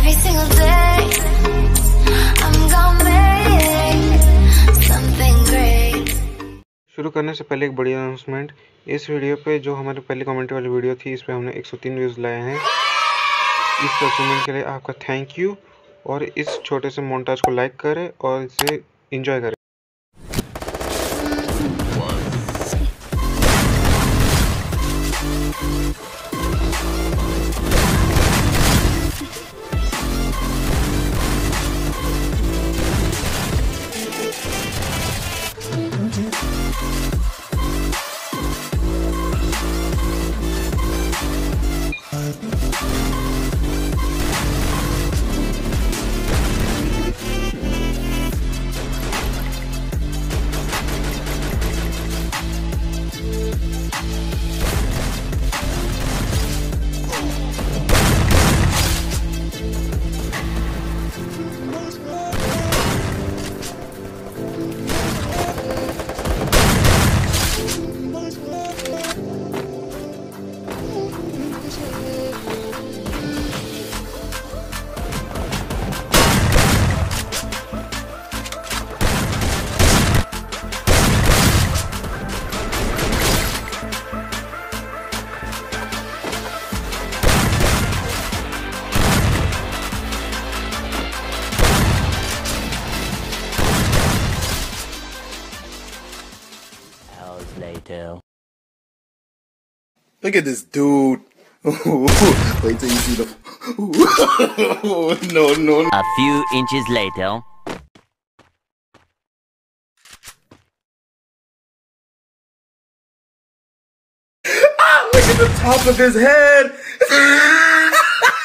Every single day I'm gonna make something great. शुरू करने से पहले एक बड़ी अनाउंसमेंट। इस वीडियो पे जो हमारी पहली कमेंट्री वाली वीडियो थी, इस पे हमने 103 व्यूज़ लाए हैं। इस अचीवमेंट के लिए आपका थैंक यू। और इस छोटे से मोन्टाज को लाइक करें और इसे एंजॉय करें। Later. Look at this dude. Wait till you see the. No. A few inches later. Look at the top of his head.